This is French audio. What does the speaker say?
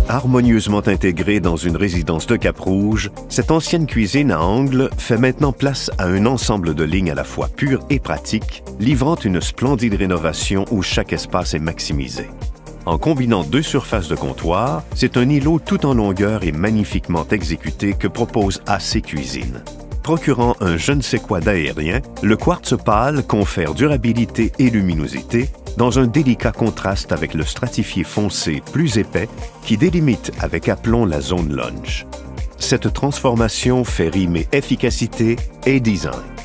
Harmonieusement intégrée dans une résidence de Cap-Rouge, cette ancienne cuisine à angle fait maintenant place à un ensemble de lignes à la fois pures et pratiques, livrant une splendide rénovation où chaque espace est maximisé. En combinant 2 surfaces de comptoir, c'est un îlot tout en longueur et magnifiquement exécuté que propose AC Cuisine. Procurant un je ne sais quoi d'aérien, le quartz pâle confère durabilité et luminosité dans un délicat contraste avec le stratifié foncé plus épais qui délimite avec aplomb la zone lounge. Cette transformation fait rimer efficacité et design.